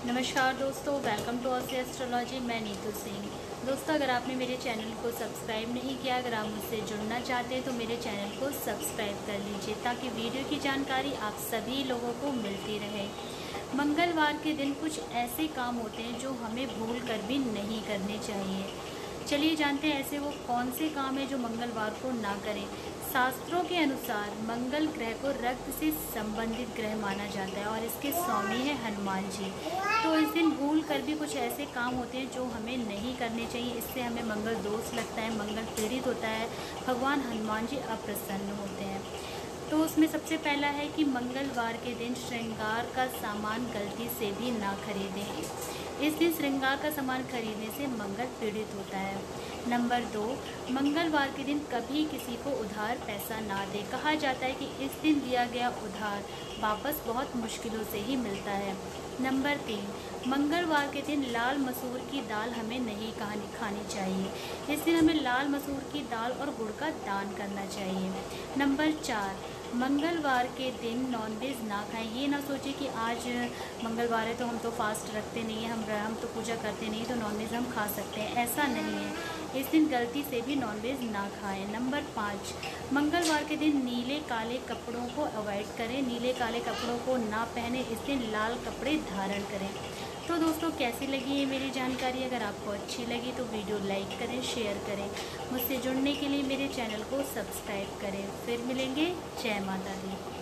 नमस्कार दोस्तों, welcome to Aussie astrology. मैं नीतू सिंह। दोस्तों, अगर आपने मेरे चैनल को सब्सक्राइब नहीं किया, अगर आप मुझसे जुड़ना चाहते हैं तो मेरे चैनल को सब्सक्राइब कर लीजिए ताकि वीडियो की जानकारी आप सभी लोगों को मिलती रहे। मंगलवार के दिन कुछ ऐसे काम होते हैं जो हमें भूल कर भी नहीं करने चाहिए। चलिए जानते हैं ऐसे वो कौन से काम है जो मंगलवार को ना करें। शास्त्रों के अनुसार मंगल ग्रह को रक्त से संबंधित ग्रह माना जाता है और इसके स्वामी है हनुमान जी। तो इस दिन भूल कर भी कुछ ऐसे काम होते हैं जो हमें नहीं करने चाहिए। इससे हमें मंगल दोष लगता है, मंगल पीड़ित होता है, भगवान हनुमान जी अप्रसन्न होते हैं। तो उसमें सबसे पहला है कि मंगलवार के दिन श्रृंगार का सामान गलती से भी ना खरीदें। इस दिन श्रृंगार का सामान खरीदने से मंगल पीड़ित होता है। नंबर 2, मंगलवार के दिन कभी किसी को उधार पैसा ना दें। कहा जाता है कि इस दिन दिया गया उधार वापस बहुत मुश्किलों से ही मिलता है। नंबर 3, मंगलवार के दिन लाल मसूर की दाल हमें नहीं खानी चाहिए। इस दिन हमें लाल मसूर की दाल और गुड़ का दान करना चाहिए। नंबर 4, मंगलवार के दिन नॉनवेज ना खाएं। ये ना सोचें कि आज मंगलवार है तो हम तो फास्ट रखते नहीं हैं, हम तो पूजा करते नहीं तो नॉनवेज हम खा सकते हैं। ऐसा नहीं है, इस दिन गलती से भी नॉनवेज ना खाएं। नंबर 5, मंगलवार के दिन नीले काले कपड़ों को अवॉइड करें। नीले काले कपड़ों को ना पहने, इस दिन लाल कपड़े धारण करें। तो दोस्तों, कैसी लगी ये मेरी जानकारी? अगर आपको अच्छी लगी तो वीडियो लाइक करें, शेयर करें। मुझसे जुड़ने के लिए मेरे चैनल को सब्सक्राइब करें। फिर मिलेंगे। जय माता दी।